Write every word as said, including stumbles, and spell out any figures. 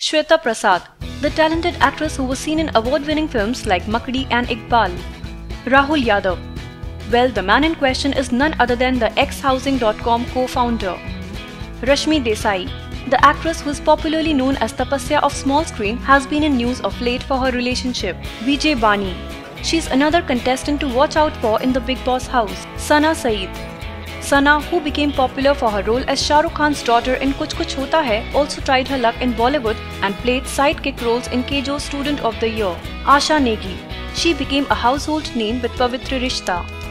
Shweta Prasad, the talented actress who was seen in award-winning films like Makdee and Iqbal. Rahul Yadav. Well, the man in question is none other than the ex housing dot com co-founder. Rashami Desai, the actress who is popularly known as Tapasya of small screen, has been in news of late for her relationship. V J Bani. She's another contestant to watch out for in the Bigg Boss house. Sana Saeed. Sana, who became popular for her role as Shah Rukh Khan's daughter in Kuch Kuch Hota Hai, also tried her luck in Bollywood and played sidekick roles in K Jo's Student of the Year. Asha Negi. She became a household name with Pavitra Rishta.